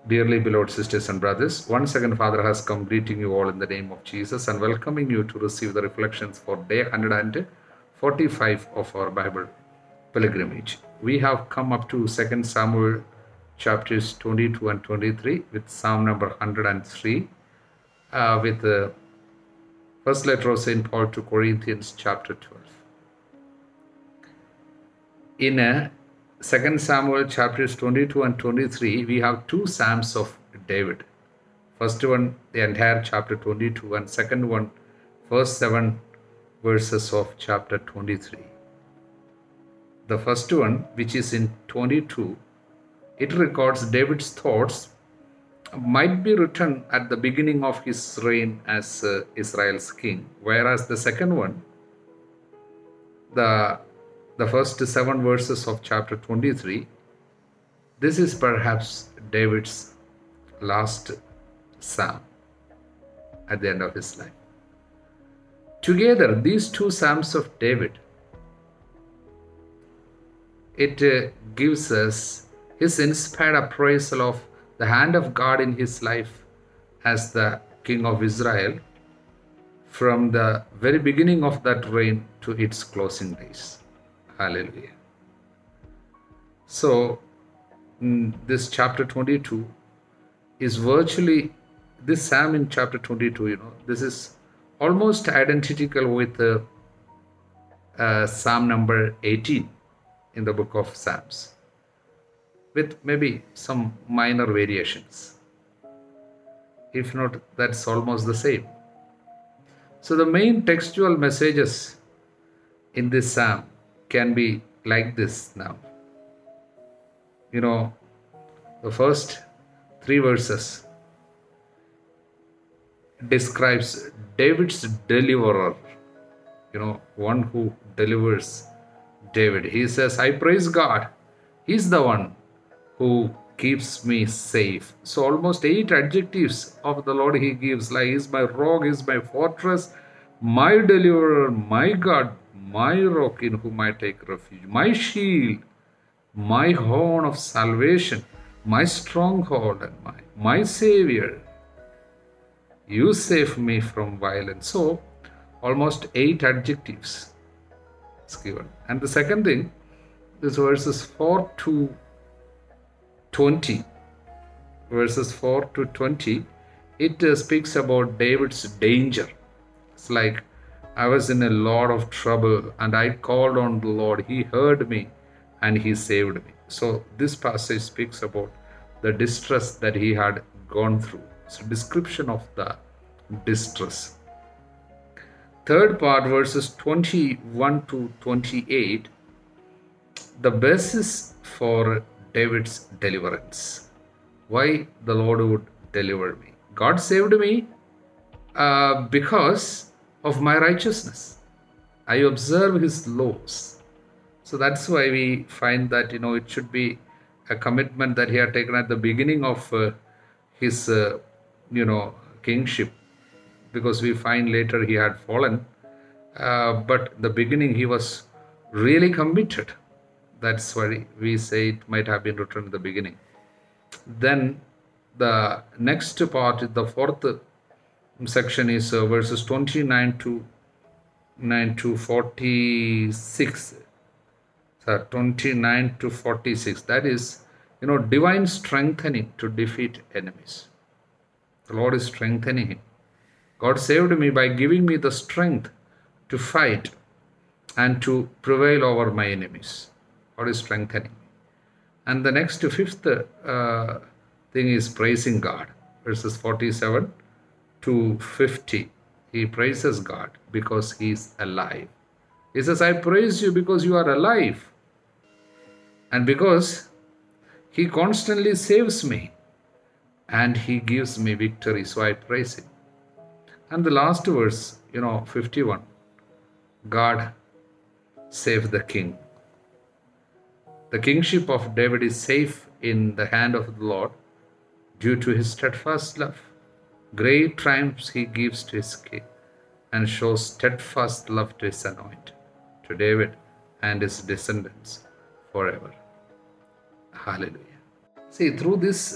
Dearly beloved sisters and brothers, once again Father has come greeting you all in the name of Jesus and welcoming you to receive the reflections for day 145 of our Bible pilgrimage. We have come up to 2 Samuel chapters 22 and 23 with Psalm number 103 with the first letter of St. Paul to Corinthians chapter 12. In 2 Samuel chapters 22 and 23, we have two Psalms of David. First one, the entire chapter 22, and second one, first 7 verses of chapter 23. The first one, which is in 22, it records David's thoughts might be written at the beginning of his reign as Israel's king, whereas the second one, the first 7 verses of chapter 23, this is perhaps David's last psalm at the end of his life. Together, these two psalms of David, it gives us his inspired appraisal of the hand of God in his life as the king of Israel from the very beginning of that reign to its closing days. Hallelujah. So, this chapter 22 is virtually, this psalm in chapter 22, this is almost identical with Psalm number 18 in the book of Psalms, with maybe some minor variations. If not, that's almost the same. So the main textual messages in this psalm can be like this now. The first 3 verses describes David's deliverer, one who delivers David. He says, I praise God. He's the one who keeps me safe. So almost 8 adjectives of the Lord he gives, like he's my rock, he's my fortress, my deliverer, my God, my rock in whom I take refuge, my shield, my horn of salvation, my stronghold, and my Savior. You save me from violence. So almost 8 adjectives is given. And the second thing, this verses 4 to 20, verses 4 to 20, it speaks about David's danger. It's like, I was in a lot of trouble and I called on the Lord. He heard me and he saved me. So this passage speaks about the distress that he had gone through. It's a description of the distress. Third part, verses 21 to 28, the basis for David's deliverance. Why the Lord would deliver me? God saved me because of my righteousness. I observe his laws. So that's why we find that, it should be a commitment that he had taken at the beginning of his, kingship. Because we find later he had fallen. But in the beginning he was really committed. That's why we say it might have been written in the beginning. Then the next part, the fourth section, is verses 29 to 46. 29 to 46. That is, divine strengthening to defeat enemies. The Lord is strengthening him. God saved me by giving me the strength to fight and to prevail over my enemies. God is strengthening me. And the next 5th thing is praising God. Verses 47 to 50. He praises God because he is alive. He says, I praise you because you are alive. And because he constantly saves me. And he gives me victory. So I praise him. And the last verse, 51. God save the king. The kingship of David is safe in the hand of the Lord due to his steadfast love. Great triumphs he gives to his king and shows steadfast love to his anointed, to David and his descendants forever. Hallelujah. See, through this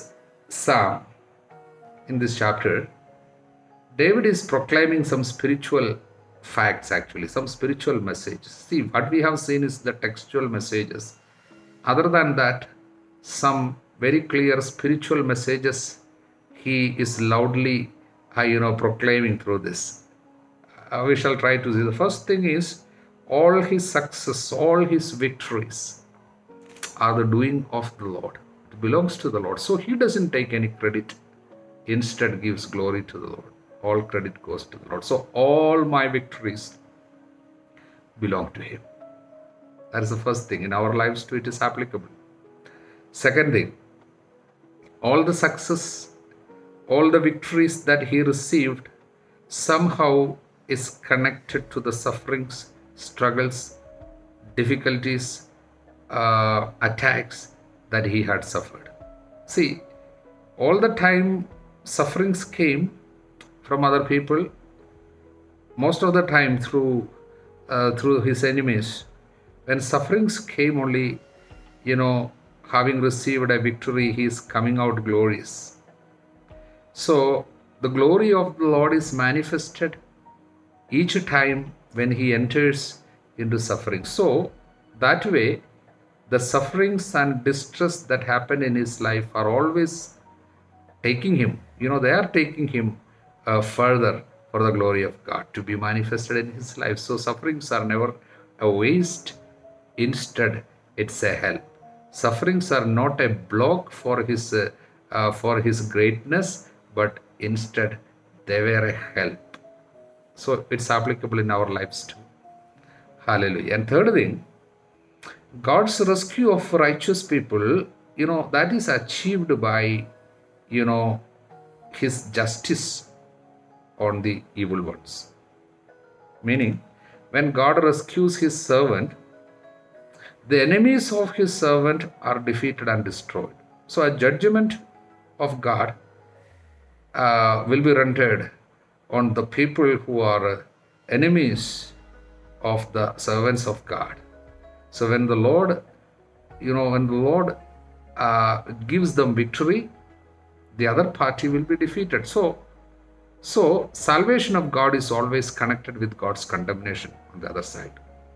psalm, in this chapter, David is proclaiming some spiritual facts, actually, some spiritual messages. See, what we have seen is the textual messages. Other than that, some very clear spiritual messages he is loudly, proclaiming through this. We shall try to see. The first thing is, all his success, all his victories are the doing of the Lord. It belongs to the Lord. So he doesn't take any credit. Instead gives glory to the Lord. All credit goes to the Lord. So all my victories belong to him. That is the first thing. In our lives too, it is applicable. Second thing, all the success, all the victories that he received somehow is connected to the sufferings, struggles, difficulties, attacks that he had suffered. See, all the time sufferings came from other people, most of the time through his enemies. When sufferings came, only, having received a victory, he is coming out glorious. So the glory of the Lord is manifested each time when he enters into suffering. So that way, the sufferings and distress that happen in his life are always taking him, they are taking him further for the glory of God to be manifested in his life. So sufferings are never a waste. Instead, it's a help. Sufferings are not a block for his greatness, but instead they were a help. So it's applicable in our lives too. Hallelujah. And third thing, God's rescue of righteous people, that is achieved by, his justice on the evil ones. Meaning, when God rescues his servant, the enemies of his servant are defeated and destroyed. So a judgment of God will be rendered on the people who are enemies of the servants of God. So when the Lord, gives them victory, the other party will be defeated. So salvation of God is always connected with God's condemnation on the other side.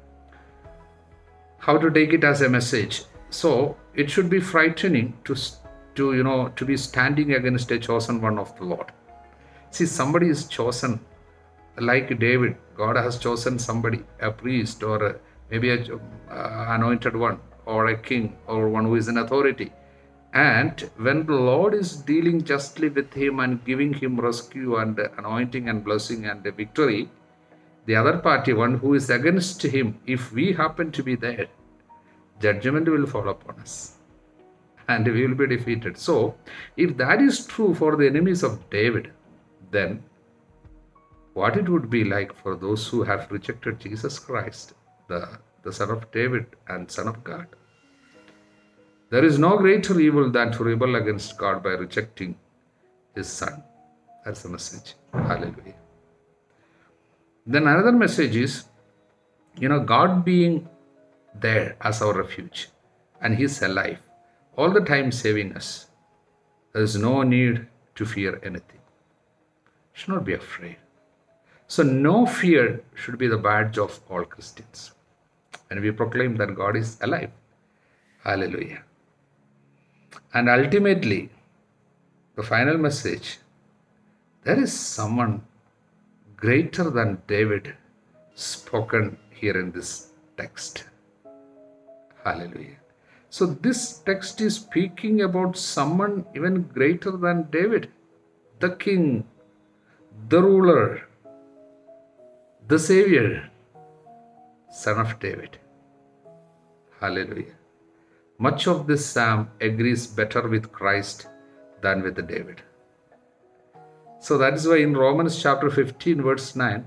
How to take it as a message? So it should be frightening to be standing against a chosen one of the Lord. See, somebody is chosen, like David. God has chosen somebody, a priest, or maybe an anointed one, or a king, or one who is in authority. And when the Lord is dealing justly with him and giving him rescue and anointing and blessing and victory, the other party, one who is against him, if we happen to be there, judgment will fall upon us and we will be defeated. So, if that is true for the enemies of David, then what it would be like for those who have rejected Jesus Christ, the Son of David and Son of God. There is no greater evil than to rebel against God by rejecting his Son. That's the message. Hallelujah. Then another message is, God being there as our refuge, and he's alive, all the time saving us. There is no need to fear anything. Should not be afraid. So no fear should be the badge of all Christians. And we proclaim that God is alive. Hallelujah. And ultimately, the final message, there is someone greater than David spoken here in this text. Hallelujah. So this text is speaking about someone even greater than David, the king, the ruler, the Savior, Son of David. Hallelujah. Much of this psalm agrees better with Christ than with David. So that is why in Romans chapter 15 verse 9,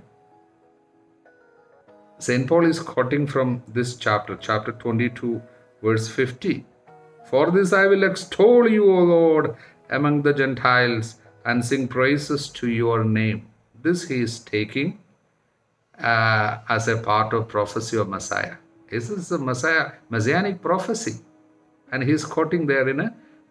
St. Paul is quoting from this chapter 22 verse 50. For this I will extol you, O Lord, among the Gentiles and sing praises to your name. This he is taking as a part of prophecy of Messiah. This is a messianic prophecy. And he is quoting there in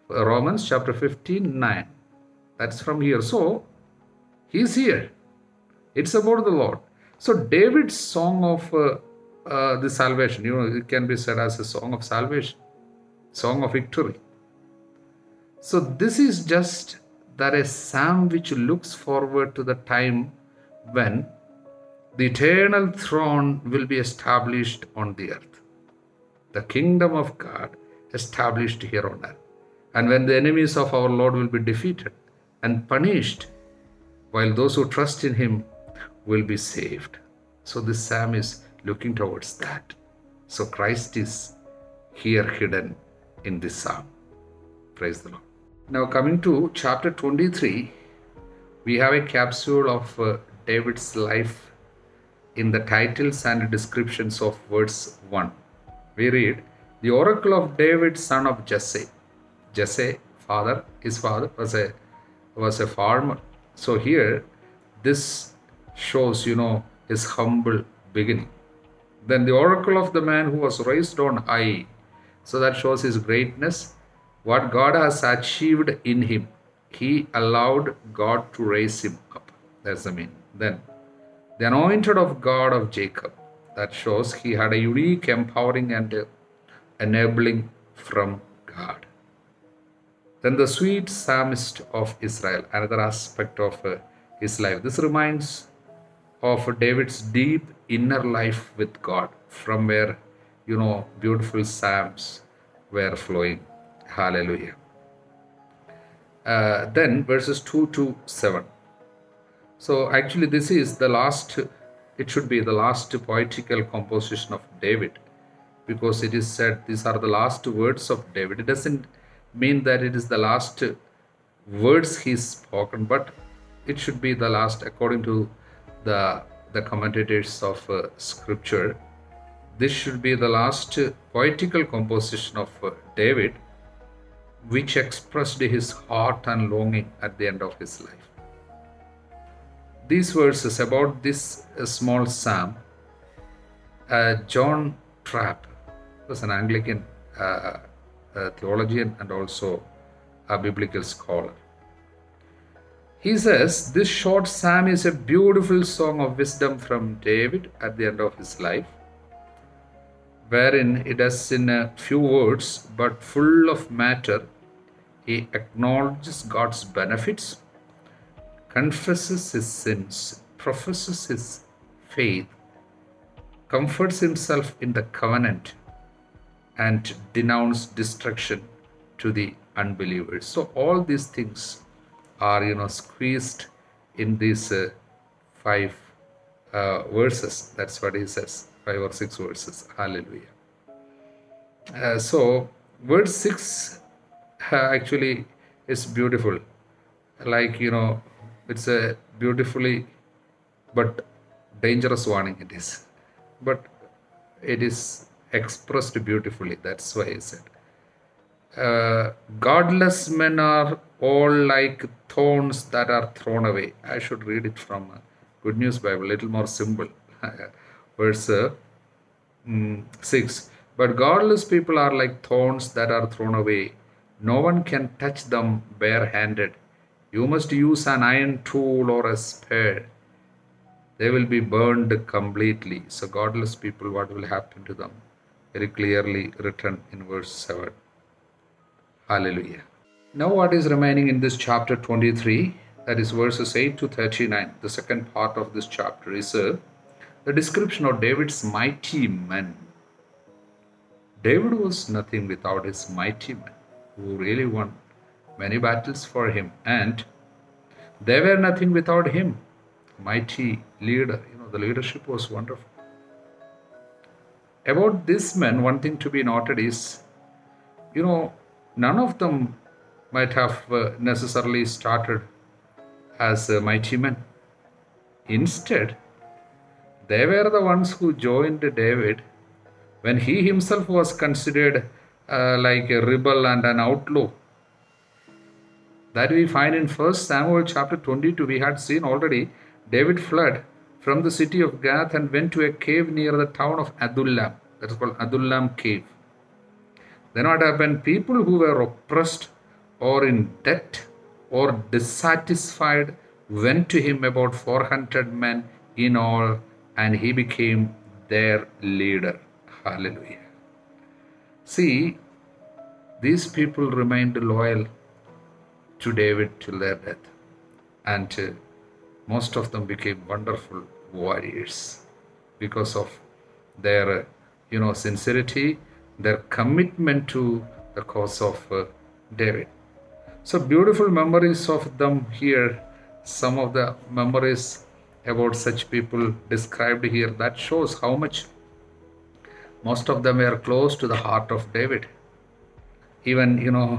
Romans chapter 15:9. That's from here. So he's here. It's about the Lord. So David's song of the salvation, it can be said as a song of salvation, song of victory. So this is just that a psalm which looks forward to the time when the eternal throne will be established on the earth. The kingdom of God established here on earth. And when the enemies of our Lord will be defeated and punished, while those who trust in him will be saved. So this psalm is looking towards that. So Christ is here hidden in this psalm. Praise the Lord. Now coming to chapter 23, we have a capsule of David's life in the titles and descriptions of verse 1. We read, the oracle of David, son of Jesse. Jesse, his father was a farmer. So here, this shows, his humble beginning. Then the oracle of the man who was raised on high. So that shows his greatness. What God has achieved in him, he allowed God to raise him up. That's the meaning. Then, the anointed of God of Jacob. That shows he had a unique, empowering and enabling from God. Then the sweet psalmist of Israel, another aspect of his life. This reminds of David's deep inner life with God, from where, beautiful psalms were flowing. Hallelujah. Then verses 2 to 7. So actually this is the last, it should be the last poetical composition of David, because it is said these are the last words of David. It doesn't mean that it is the last words he's spoken, but it should be the last according to the commentators of scripture. This should be the last poetical composition of David, which expressed his heart and longing at the end of his life. These verses about this small psalm, John Trapp was an Anglican theologian and also a biblical scholar. He says, this short psalm is a beautiful song of wisdom from David at the end of his life, wherein it is in a few words but full of matter. He acknowledges God's benefits, confesses his sins, professes his faith, comforts himself in the covenant, and denounces destruction to the unbelievers. So all these things are, squeezed in these 5 verses. That's what he says, 5 or 6 verses. Hallelujah. So verse 6 actually is beautiful. Like, it's a beautifully but dangerous warning it is. But it is expressed beautifully. That's why he said, godless men are all like thorns that are thrown away. I should read it from Good News Bible, a little more simple. Verse 6. But godless people are like thorns that are thrown away. No one can touch them bare-handed. You must use an iron tool or a spear. They will be burned completely. So godless people, what will happen to them? Very clearly written in verse 7. Hallelujah. Now what is remaining in this chapter 23, that is verses 8 to 39. The second part of this chapter is the description of David's mighty men. David was nothing without his mighty men, who really won many battles for him, and they were nothing without him. Mighty leader, the leadership was wonderful. About these men, one thing to be noted is, none of them might have necessarily started as mighty men. Instead, they were the ones who joined David when he himself was considered like a rebel and an outlaw. That we find in 1 Samuel chapter 22. We had seen already David fled from the city of Gath and went to a cave near the town of Adullam. That is called Adullam cave. Then what happened? People who were oppressed or in debt or dissatisfied went to him about 400 men in all, and he became their leader. Hallelujah. See, these people remained loyal to David till their death, and most of them became wonderful warriors because of their sincerity, their commitment to the cause of David. So beautiful memories of them here. Some of the memories about such people described here, that shows how much most of them were close to the heart of David. Even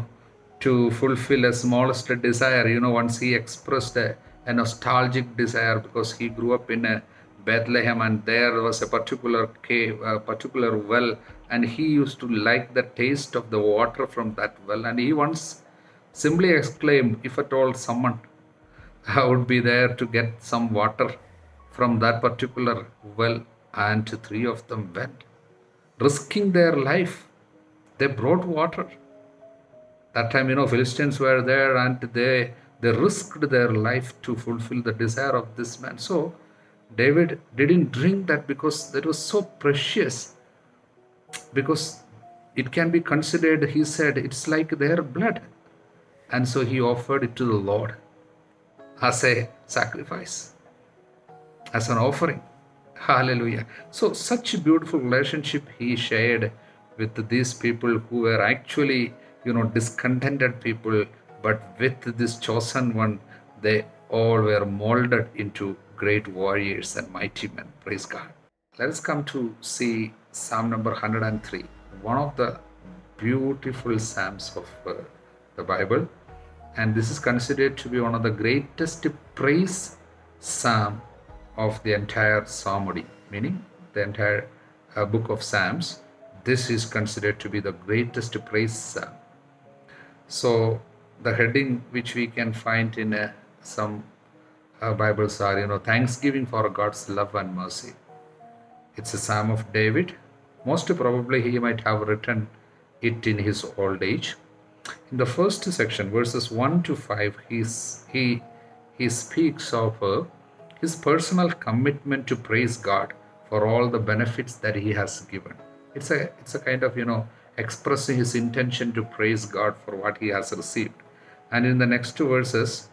to fulfill a smallest desire, once he expressed a nostalgic desire because he grew up in Bethlehem, and there was a particular cave, a particular well, and he used to like the taste of the water from that well, and he once simply exclaimed, if at all someone would be there to get some water from that particular well. And three of them went, risking their life. They brought water. That time, Philistines were there, and they risked their life to fulfill the desire of this man. So David didn't drink that because that was so precious, because it can be considered, he said, it's like their blood. And so he offered it to the Lord as a sacrifice, as an offering. Hallelujah. So such a beautiful relationship he shared with these people who were actually, discontented people, but with this chosen one, they all were molded into great warriors and mighty men. Praise God. Let us come to see Psalm number 103, one of the beautiful Psalms of the Bible. And this is considered to be one of the greatest praise Psalm of the entire Psalmody, meaning the entire book of Psalms. This is considered to be the greatest praise Psalm. So the heading which we can find in some Bibles are, thanksgiving for God's love and mercy. It's a Psalm of David. Most probably he might have written it in his old age. In the first section, verses 1 to 5, he speaks of his personal commitment to praise God for all the benefits that he has given. It's a kind of, expressing his intention to praise God for what he has received. And in the next two verses,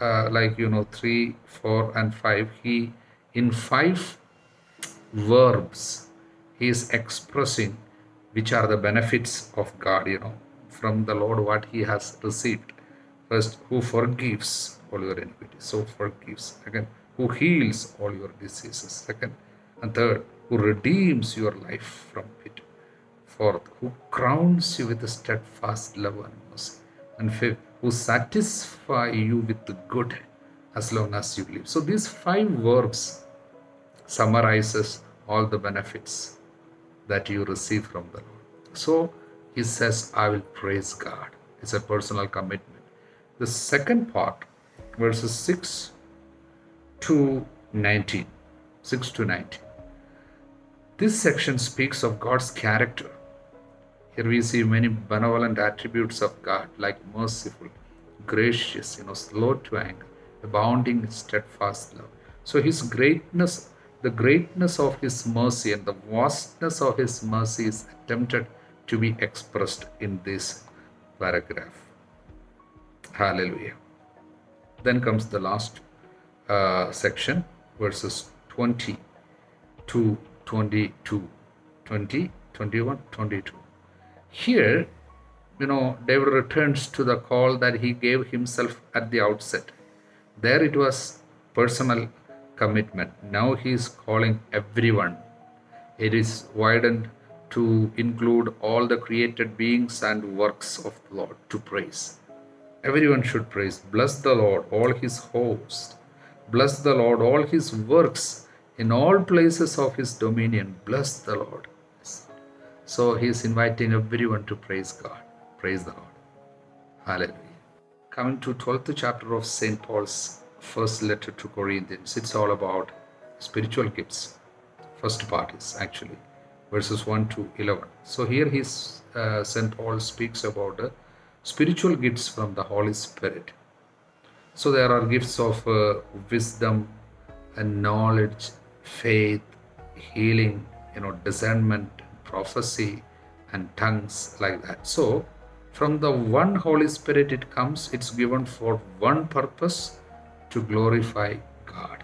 3, 4, and 5, he, in 5 verbs, he is expressing which are the benefits of God, from the Lord, what he has received. First, who forgives all your iniquities, so forgives. Second, who heals all your diseases. Second and third, who redeems your life from pit. Fourth, who crowns you with a steadfast love and mercy. And fifth, who satisfy you with the good as long as you live. So these 5 verbs summarizes all the benefits that you receive from the Lord. So he says, I will praise God. It's a personal commitment. The second part, verses 6 to 19. This section speaks of God's character. Here we see many benevolent attributes of God, like merciful, gracious, slow to anger, abounding in steadfast love. So his greatness, the greatness of his mercy and the vastness of his mercy is attempted to be expressed in this paragraph. Hallelujah. Then comes the last section, verses 20 to 22. 20, 21, 22. Here, David returns to the call that he gave himself at the outset. There it was personal commitment. Now he is calling everyone. It is widened to include all the created beings and works of the Lord to praise. Everyone should praise. Bless the Lord, all his hosts. Bless the Lord, all his works in all places of his dominion. Bless the Lord. So he is inviting everyone to praise God. Praise the Lord. Hallelujah. Coming to 12th chapter of St. Paul's first letter to Corinthians. It's all about spiritual gifts. First part is actually verses 1 to 11. So here St. Paul speaks about spiritual gifts from the Holy Spirit. So there are gifts of wisdom and knowledge, faith, healing, discernment, prophecy, and tongues, like that. So from the one Holy Spirit it comes, it's given for one purpose, to glorify God.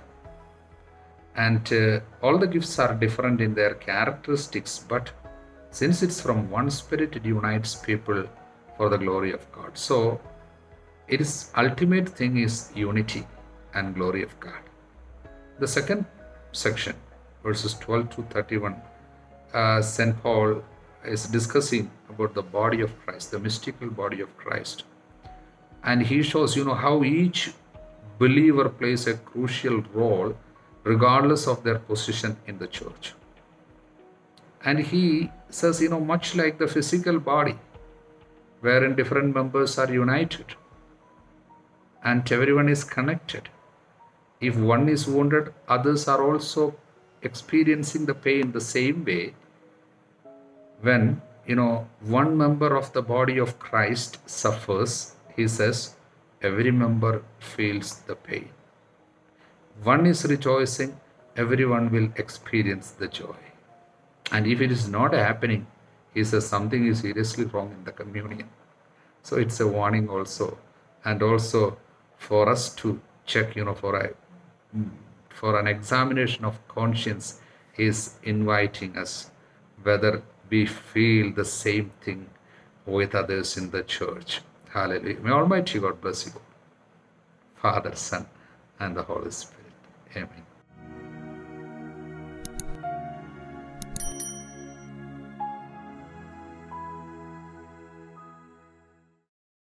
And all the gifts are different in their characteristics, but since it's from one Spirit, it unites people for the glory of God. So its ultimate thing is unity and glory of God. The second section, verses 12 to 31, St. Paul is discussing about the body of Christ, the mystical body of Christ. And he shows, how each believer plays a crucial role regardless of their position in the church. And he says, much like the physical body, wherein different members are united and everyone is connected. If one is wounded, others are also experiencing the pain the same way. When, one member of the body of Christ suffers, he says, every member feels the pain. One is rejoicing, everyone will experience the joy. And if it is not happening, he says something is seriously wrong in the communion. So it's a warning also. And also for us to check, for an examination of conscience, he is inviting us whether we feel the same thing with others in the church. Hallelujah. May Almighty God bless you, Father, Son, and the Holy Spirit. Amen.